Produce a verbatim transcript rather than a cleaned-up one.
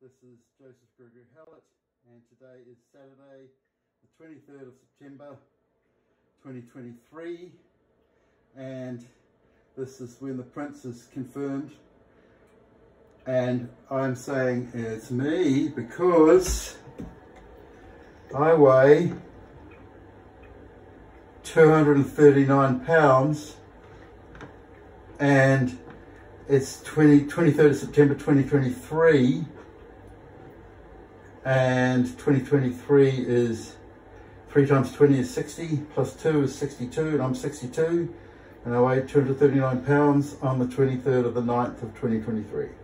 This is Joseph Gregory Hallett, and today is Saturday, the twenty-third of September twenty twenty-three, and this is when the prince is confirmed. And I'm saying it's me because I weigh two hundred thirty-nine pounds, and it's twenty-third of September twenty twenty-three, and twenty twenty-three is three times twenty is sixty, plus two is sixty-two, and I'm sixty-two, and I weigh two hundred thirty-nine pounds on the twenty-third of the ninth of twenty twenty-three.